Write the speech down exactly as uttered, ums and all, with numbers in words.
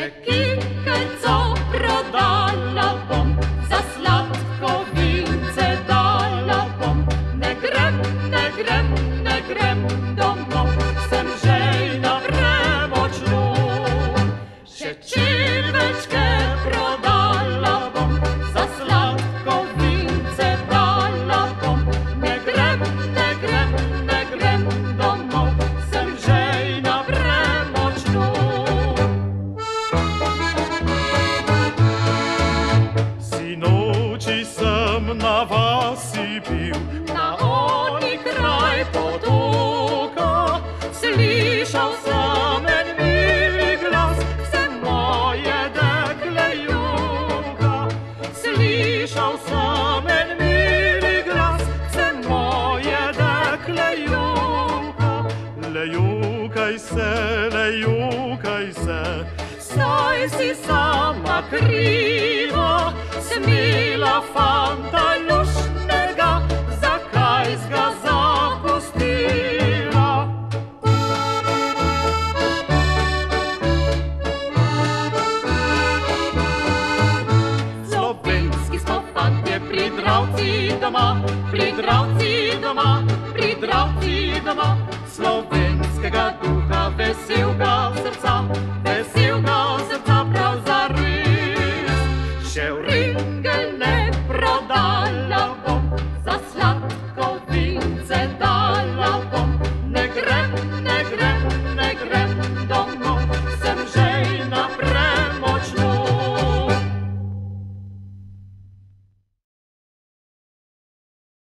Czekinkę, co prodala bom, za sladko vince dala bom. Ne grem, ne grem, ne grem domov, sem žejna premočno. Še čirvečke prodala bom, za sladko vince dala bom. Ne grem, ne grem, ne grem domov, sem žejna premočno. Sinoči sem na vasi bil, Na oni kraj potoka, slišal sem en mili glas, vse moje dekle joka. Slišal sem en mili glas, vse moje dekle joka. le jokaj se, le jokaj se, Saj si sama kriva, smela fanta luštnega, zakaj ga zapustila? Slovenski smo fantje, pridravci doma, pridravci doma, pridravci doma, slovenskega duha